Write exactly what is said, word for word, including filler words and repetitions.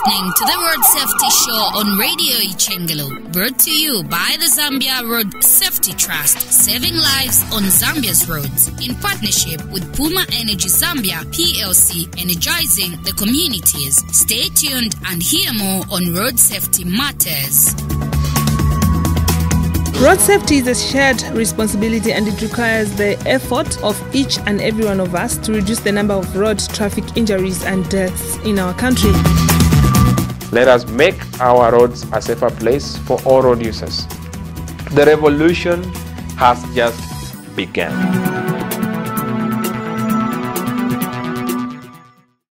listening to the Road Safety Show on Radio Ichengelo, brought to you by the Zambia Road Safety Trust, saving lives on Zambia's roads, in partnership with Puma Energy Zambia P L C, energizing the communities. Stay tuned and hear more on road safety matters. Road safety is a shared responsibility, and it requires the effort of each and every one of us to reduce the number of road traffic injuries and deaths in our country. Let us make our roads a safer place for all road users. The revolution has just begun.